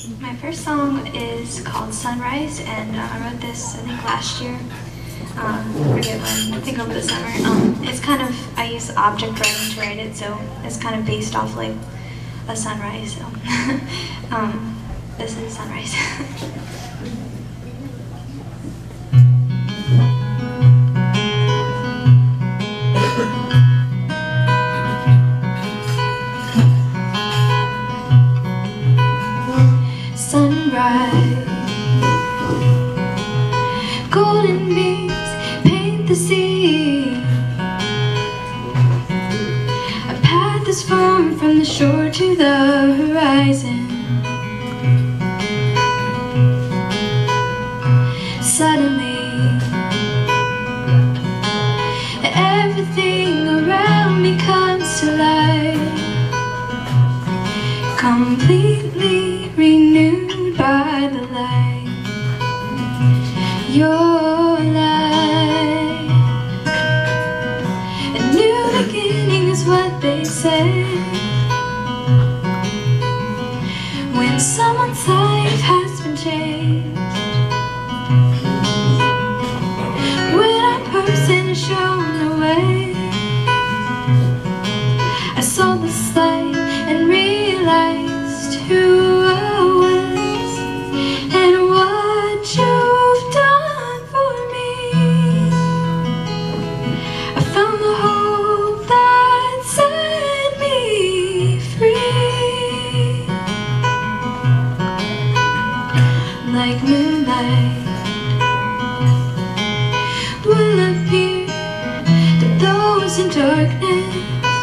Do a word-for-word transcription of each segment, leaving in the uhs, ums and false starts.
My first song is called Sunrise, and uh, I wrote this, I think, last year. Um, I forget when, I think over the summer. Um, it's kind of, I use object writing to write it, so it's kind of based off like a sunrise. So um, this is Sunrise. Sunrise, golden beams paint the sea. A path is formed from the shore to the horizon. Suddenly, everything around me comes to life, completely renewed by the light. Your light, a new beginning is what they say. When someone's life has been changed, when a person is shown the way, I saw this light and realized who I was and what you've done for me. I found the hope that set me free. Like moonlight will appear to those in darkness,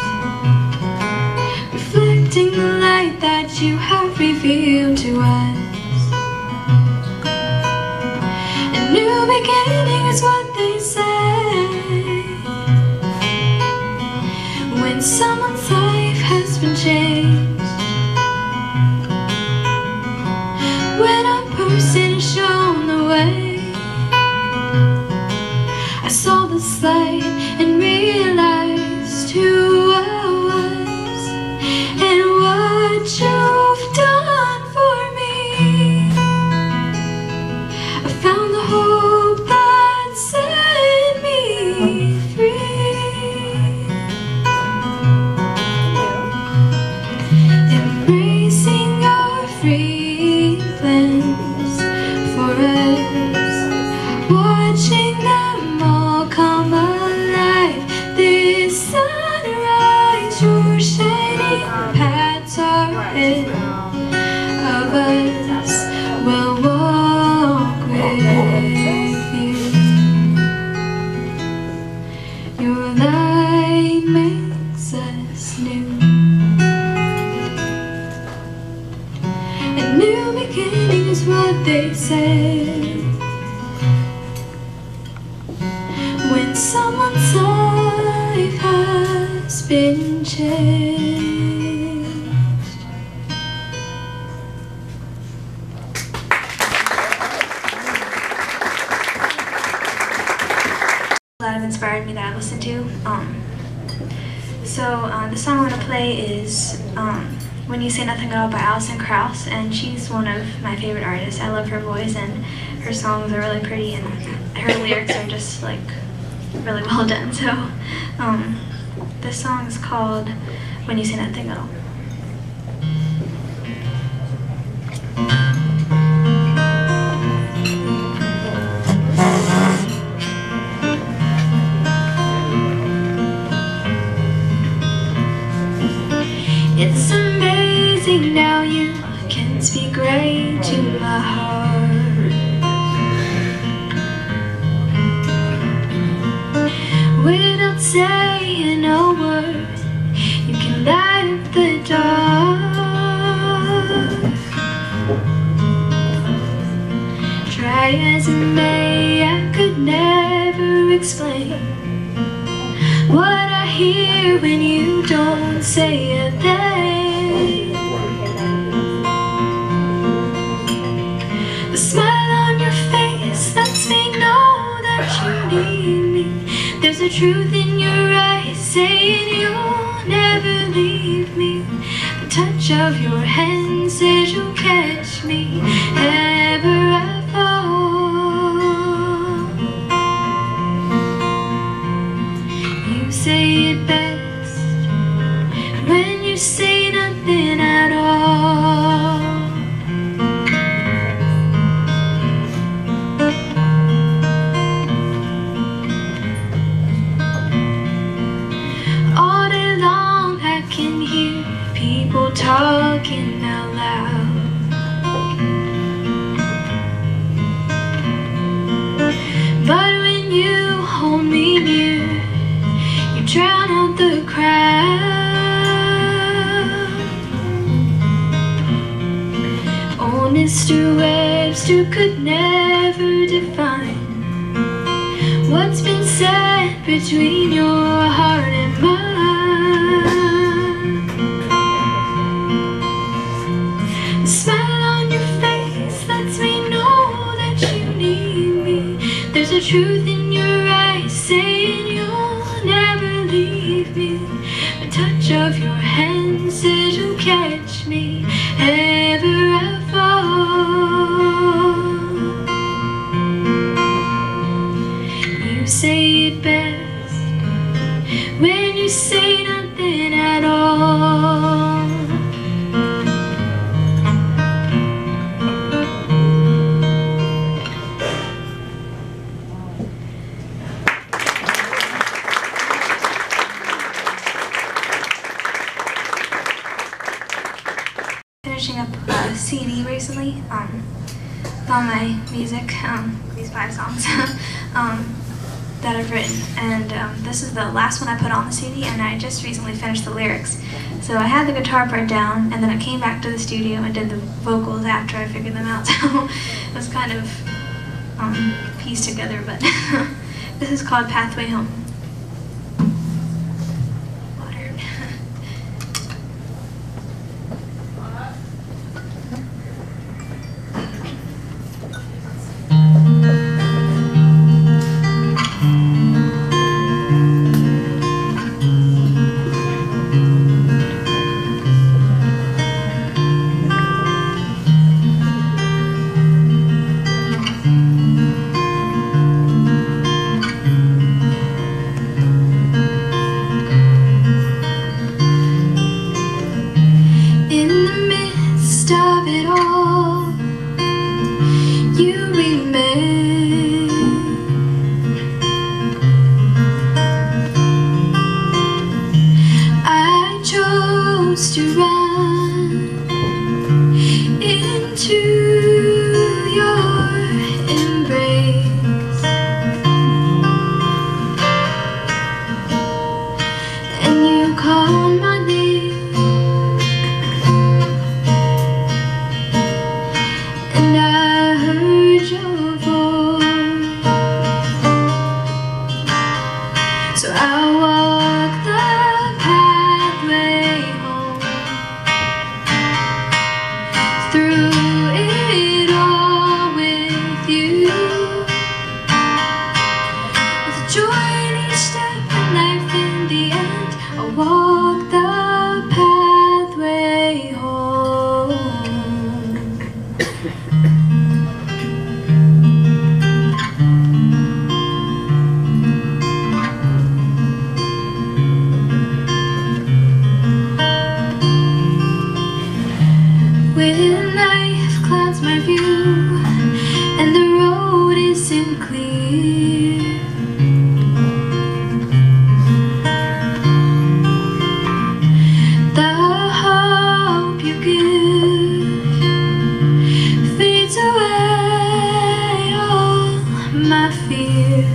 reflecting the light that you have revealed to us. A new beginning is what they say. When someone's life has been changed, when a person is shown the way, I saw this light and realized who I was and what you've done for me. I found the hope that set me free. Embracing our feelings for us, watching them all come alive. This sunrise, your shining paths are ahead of us. We'll walk with you. Your light makes us new. A new beginning is what they say. When someone's life has been changed. A lot of inspired me that I listened to. Um, so uh, the song I'm going to play is um, When You Say Nothing at All by Alison Krauss, and she's one of my favorite artists. I love her voice, and her songs are really pretty, and her lyrics are just like really well done. So um, this song is called When You Say Nothing at All. It's amazing now you can speak right to my heart. Without saying a word, you can light up the dark. Try as I may, I could never explain what I hear when you don't say a thing. The smile on your face lets me know that you need me. There's a truth in your eyes saying you'll never leave me. The touch of your hand says you'll catch me ever I fall. You say it best when you say nothing at all. All day long I can hear people talking out loud, but when you hold me near, you drown out the crowd. Oh, Mister Webster could never define what's been said between your heart and mine. The smile on your face lets me know that you need me. There's a truth in your eyes saying you'll never leave me. The touch of your hand says you'll catch me ever I fall. You say it best when you say nothing at all. Finishing up a C D recently, um, with all my music, um, these five songs um, that I've written, and um, this is the last one I put on the C D, and I just recently finished the lyrics. So I had the guitar part down, and then I came back to the studio and did the vocals after I figured them out, so it was kind of um, pieced together, but this is called Pathway Home. Of it all, you remain. I chose to run into your embrace, and you called my name. So I walk the pathway home, through it all with you, with joy in each step and life in the end. I walk the pathway home. When life clouds my view and the road isn't clear, the hope you give fades away all my fear.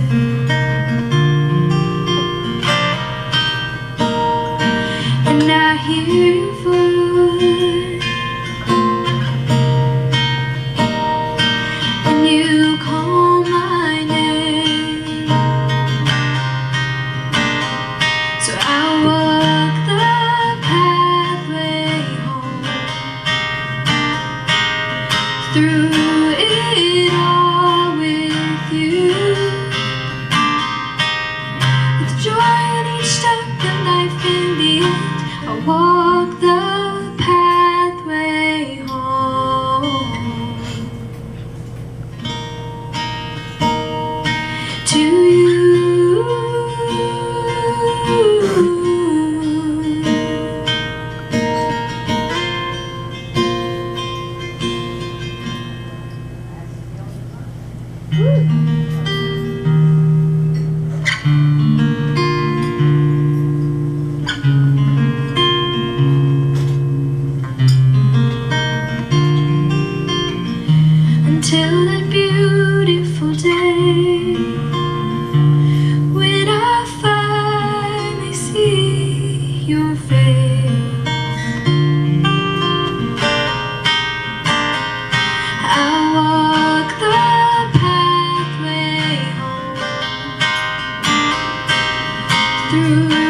And I hear your voice, you call my name. So I walk the pathway home, through it all with you, with joy in each step and life in the end. I walk the pathway. through